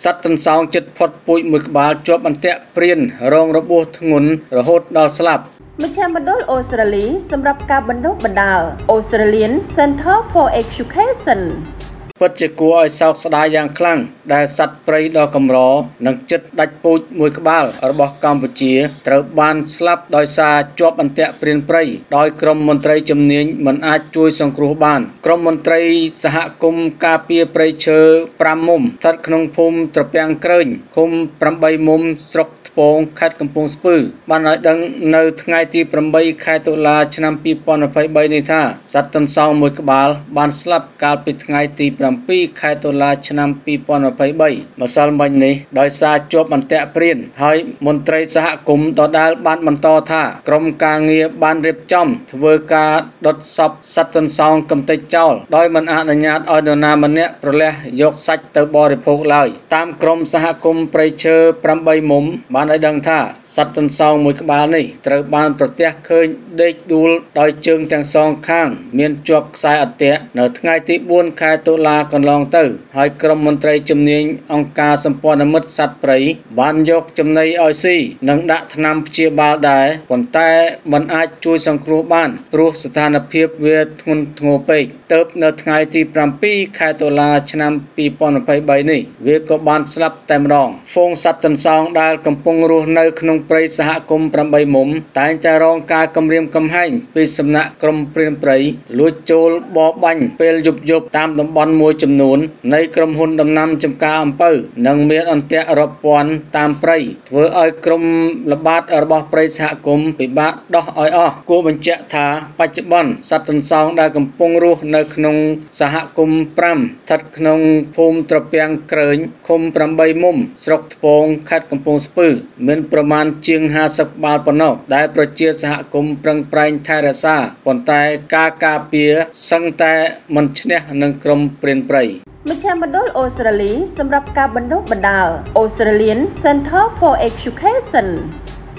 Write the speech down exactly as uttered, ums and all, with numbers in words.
សត្វទន្សោងចិត្តផុតពូជមួយក្បាលជាប់អន្ទាក់ព្រានរងរបួសធ្ងន់រហូតដល់ស្លាប់មជ្ឈមណ្ឌលអូស្ត្រាលីសម្រាប់ការបណ្ដុះបណ្ដាល Australian Center for Education ពិតជាគួរឲ្យសោកស្ដាយយ៉ាងខ្លាំងដែលសត្វព្រៃដ៏កម្រនិងចិត្តដាច់ពូជមួយក្បាលរបស់កម្ពុជាត្រូវបានស្លាប់ដោយសារជាប់អន្ទាក់ព្រានព្រៃដោយក្រុមមន្ត្រីជំនាញមិនអាចជួយសង្គ្រោះបានក្រុមមន្ត្រីសហគមន៍ការពារព្រៃឈើប្រាំមុំស្ថិតក្នុងភូមិត្រពាំងក្រើញឃុំប្រាំបីមុំស្រុកថ្ពងខេត្តកំពង់ស្ពឺបានឲ្យដឹងនៅថ្ងៃទីប្រាំបីខែតុលាឆ្នាំពីរពាន់ยี่สิบสามនេះថាសត្វទន្សោងមួយក្បាលបានស្លាប់កាលពីថ្ងៃទីប្រាំពីរខែតុលាឆ្នាំពីរពាន់ยี่สิบสามម្សិលមិញនេះដោយសារជាប់អន្ទាក់ព្រានហើយមន្ត្រីសហគមន៍ដដែលបានបន្តថាក្រុមការងារបានរៀបចំធ្វើការដុតសពសត្វទន្សោងកំទេចចោលដោយមិនអនុញ្ញាតឲ្យនរណាម្នាក់ប្រលះយកសាច់ទៅបរិភោគឡើយតាមក្រុមសហគមន៍ព្រៃឈើប្រាំបីមុំបានឲ្យដឹងថាសត្វទន្សោងមួយក្បាលនេះត្រូវបានប្រទះឃើញដេកដួលដោយជើងទាំងសងខាងមានជាប់ខ្សែអន្ទាក់នៅថ្ងៃទីបួនខែតុលាកន្លងទៅហើយក្រុមមន្ត្រីជំនាញអង្គការសម្ព័ន្ធមិត្តសត្វព្រៃបានយកចំណីឲ្យស៊ីនិងដាក់ថ្នាំព្យាបាលដែរប៉ុន្តែមិនអាចជួយសង្គ្រោះបានព្រោះស្ថានភាពវាធ្ងន់ធ្ងរពេកទើបនៅថ្ងៃទីប្រាំពីរខែតុលាឆ្នាំពីរពាន់ยี่สิบสามនេះវាក៏បានស្លាប់តែម្ដងហ្វូងសត្វទន្សោងដែលកំពុងរស់នៅក្នុងព្រៃសហគមន៍ប្រាំបីមុំតែងតែរងការគំរាមកំហែងពីសំណាក់ក្រុមព្រានព្រៃលួចចូលបរបាញ់ពេលយប់យប់តាមតំបន់មួយចំនួននៃក្រុមហ៊ុនដំណាំចម្ការអំពៅនិងមានអន្ទាក់រាប់ពាន់តាមព្រៃធ្វើឲ្យក្រុមល្បាតរបស់ព្រៃសហគមន៍ពិបាកដោះឲ្យអស់គួរបញ្ជាក់ថាបច្ចុប្បន្នសត្វទន្សោងដែលកំពុងរស់នៅក្នុងសហគមន៍ប្រាំស្ថិតក្នុងភូមិត្រពាំងក្រើញឃុំប្រាំបីមុំស្រុកថ្ពងខេត្តកំពង់ស្ពឺមានប្រមាណជាងห้าสิบក្បាលប៉ុណ្ណោះដែលប្រជាសហគមន៍ប្រឹងប្រែងថែរក្សាប៉ុន្តែការការពារសឹងតែមិនឈ្នះនឹងក្រុមព្រានព្រៃមជ្ឈមណ្ឌលអូស្ត្រាលីសម្រាប់ការបណ្ដុះបណ្ដាល Australian Center for Education